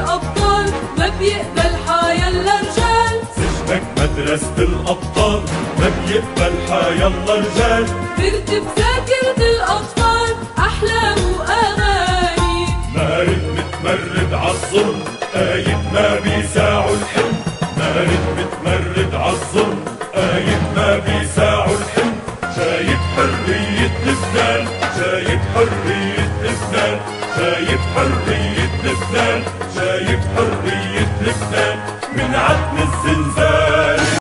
الأبطال ما بيقبل حيالله رجال. سجنك مدرسة الأبطال ما بيقبل حيالله رجال. ترتب ذاكرة الأطفال أحلام وأغاني. مارد متمرد عالظلم قايد ما بيساعوا الحلم. مارد متمرد عالظلم قايد ما بيساعوا الحلم. شايف حرية لبنان، شايف حرية لبنان، شايف حرية لبنان، شايف حرية لبنان من عتم الزنزان.